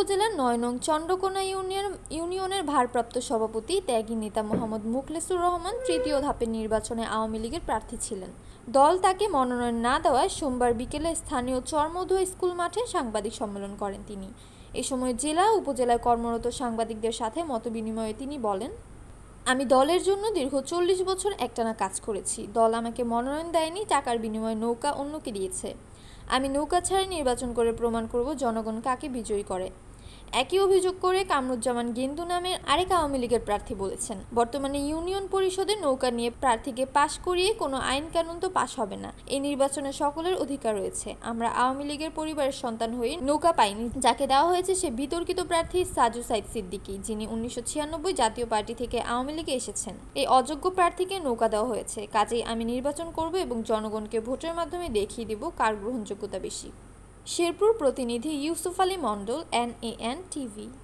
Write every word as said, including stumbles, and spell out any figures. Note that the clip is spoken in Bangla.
উপজেলার নয় নং চন্দ্রকোনা ইউনিয়ন ইউনিয়নের ভারপ্রাপ্ত সভাপতি ত্যাগী নেতা মোহাম্মদ মুখলেসুর রহমান তৃতীয় ধাপের নির্বাচনে আওয়ামী লীগের প্রার্থী ছিলেন। দল তাকে মনোনয়ন না দেওয়ায় সোমবার বিকেলে স্থানীয় চরমধু স্কুল মাঠে সাংবাদিক সম্মেলন করেন তিনি। এ সময় জেলা উপজেলায় কর্মরত সাংবাদিকদের সাথে মতবিনিময়ে তিনি বলেন, আমি দলের জন্য দীর্ঘ চল্লিশ বছর একটানা কাজ করেছি। দল আমাকে মনোনয়ন দেয়নি, টাকার বিনিময়ে নৌকা অন্যকে দিয়েছে। আমি নৌকা ছাড়াই নির্বাচন করে প্রমাণ করব জনগণ কাকে বিজয়ী করে। একই অভিযোগ করে কামরুজ্জামান গেন্দু নামের আরেক আওয়ামী লীগের প্রার্থী বলেছেন, বর্তমানে ইউনিয়ন পরিষদে নৌকা নিয়ে প্রার্থীকে পাশ করিয়ে কোনো আইন কানুন তো পাশ হবে না। এই নির্বাচনে সকলের অধিকার রয়েছে। আমরা আওয়ামী লীগের পরিবারের সন্তান হয়ে নৌকা পাইনি। যাকে দেওয়া হয়েছে সে বিতর্কিত প্রার্থী সাজু সাইদ সিদ্দিকী, যিনি উনিশশো ছিয়ানব্বই জাতীয় পার্টি থেকে আওয়ামী লীগে এসেছেন। এই অযোগ্য প্রার্থীকে নৌকা দেওয়া হয়েছে। কাজেই আমি নির্বাচন করব এবং জনগণকে ভোটের মাধ্যমে দেখিয়ে দেব কার গ্রহণযোগ্যতা বেশি। শেরপুর প্রতিনিধি Yusuf Ali Mondal, N A N TV.